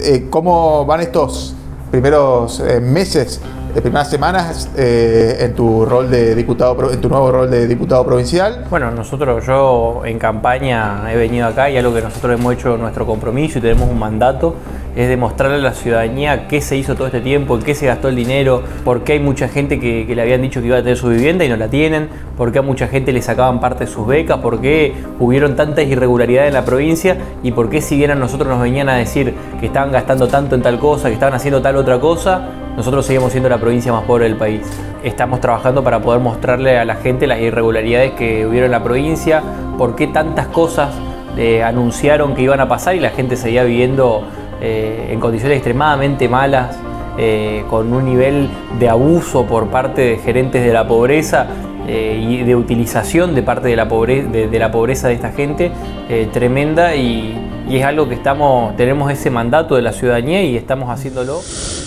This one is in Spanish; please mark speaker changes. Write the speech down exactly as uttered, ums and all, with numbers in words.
Speaker 1: eh, ¿cómo van estos primeros eh, meses, de primeras semanas eh, en tu rol de diputado, en tu nuevo rol de diputado provincial?
Speaker 2: Bueno, nosotros, yo en campaña he venido acá y algo que nosotros hemos hecho nuestro compromiso y tenemos un mandato es demostrarle a la ciudadanía qué se hizo todo este tiempo, en qué se gastó el dinero, por qué hay mucha gente que, que le habían dicho que iba a tener su vivienda y no la tienen, por qué a mucha gente le sacaban parte de sus becas, por qué hubieron tantas irregularidades en la provincia y por qué si bien a nosotros nos venían a decir que estaban gastando tanto en tal cosa, que estaban haciendo tal otra cosa, nosotros seguimos siendo la provincia más pobre del país. Estamos trabajando para poder mostrarle a la gente las irregularidades que hubieron en la provincia, por qué tantas cosas eh, anunciaron que iban a pasar y la gente seguía viviendo eh, en condiciones extremadamente malas, eh, con un nivel de abuso por parte de gerentes de la pobreza eh, y de utilización de parte de la, pobre, de, de la pobreza de esta gente eh, tremenda y, y es algo que estamos, tenemos ese mandato de la ciudadanía y estamos haciéndolo.